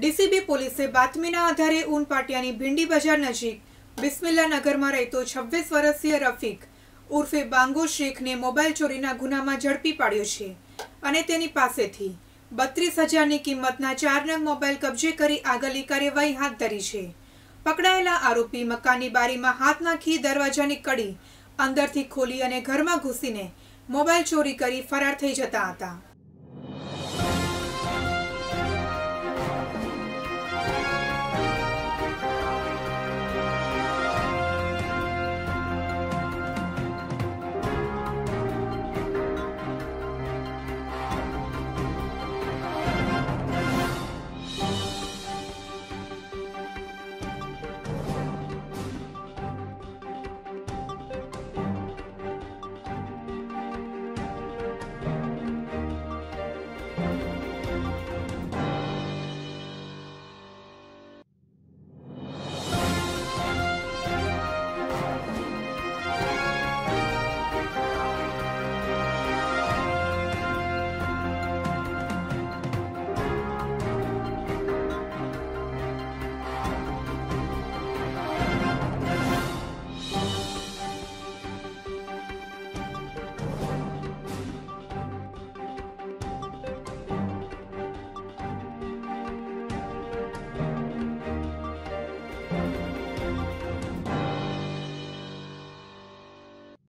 DCB પોલીસે બાતમીના આધારે ઊન પાટિયાની ભીંડી બજાર નજીક બિસ્મિલ્લા નગરમાં રહેતો 26 વર્ષીય રફીક ઉર્ફે બાંગો શેખને મોબાઈલ ચોરીના ગુનામાં ઝડપી પાડ્યો છે અને તેની પાસેથી 32,000ની કિંમતના 4 નંગ મોબાઈલ કબજે કરી આગળની કાર્યવાહી હાથ ધરી છે। પકડાયેલા આરોપી મકાનની બારીમાં હાથ નાખી દરવાજાની કડી અંદરથી ખોલી અને ઘરમાં ઘૂસીને મોબાઈલ ચોરી કરી ફરાર થઈ જતા હતા।